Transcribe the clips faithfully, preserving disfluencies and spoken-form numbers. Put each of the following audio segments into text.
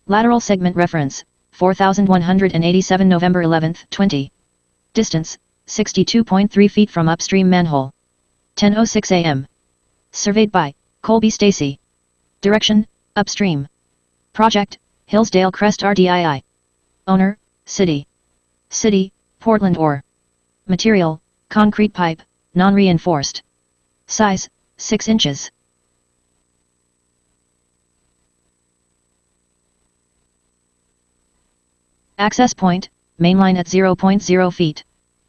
Lateral segment reference, four thousand one hundred eighty-seven November eleventh, twenty. Distance, sixty-two point three feet from upstream manhole. ten oh six a m Surveyed by, Colby Stacy. Direction, upstream. Project, Hillsdale Crest R D I I. Owner, City. City, Portland Ore. Material, concrete pipe, non-reinforced. Size, six inches. Access point, mainline at zero point zero feet.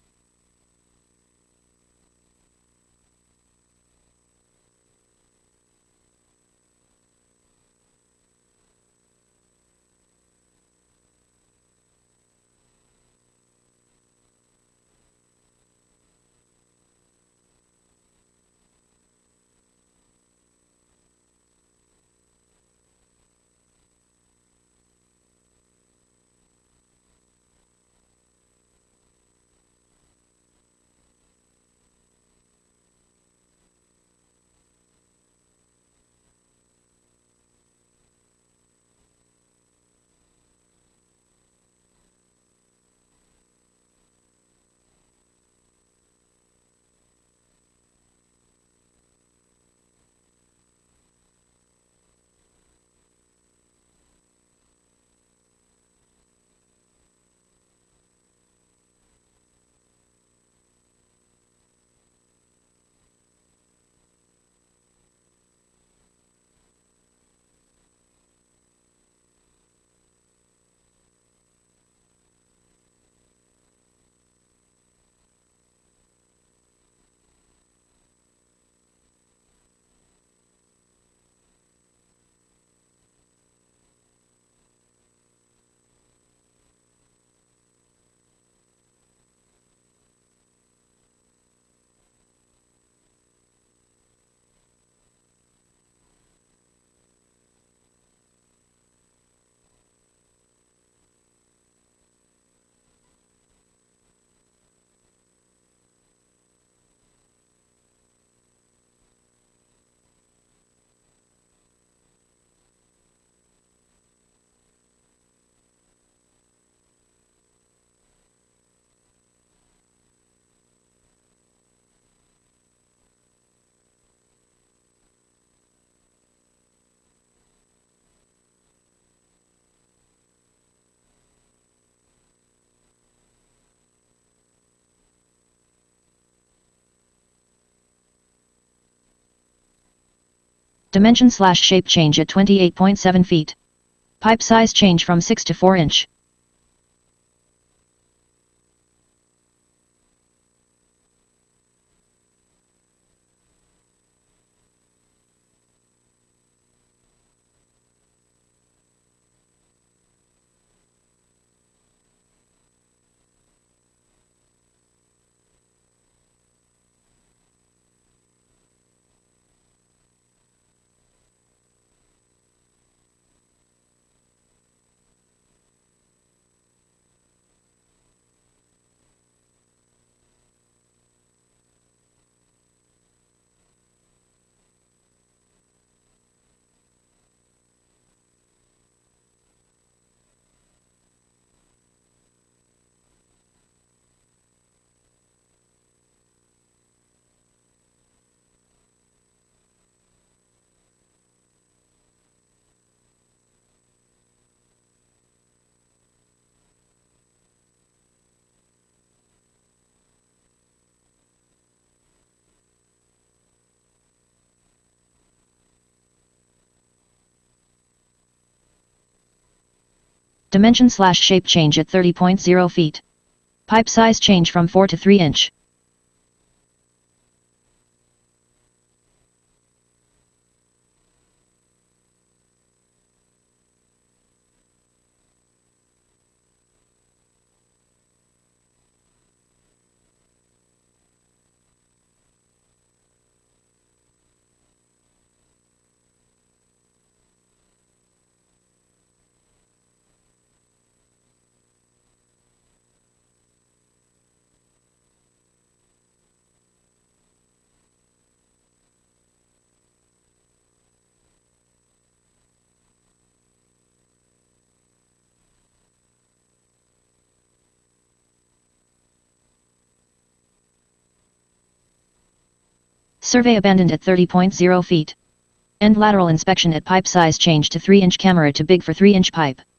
Dimension slash shape change at twenty-eight point seven feet. Pipe size change from six to four inch. Dimension slash shape change at thirty point zero feet. Pipe size change from four to three inch. Survey abandoned at thirty point zero feet. End lateral inspection at pipe size changed to three inch camera to big for three inch pipe.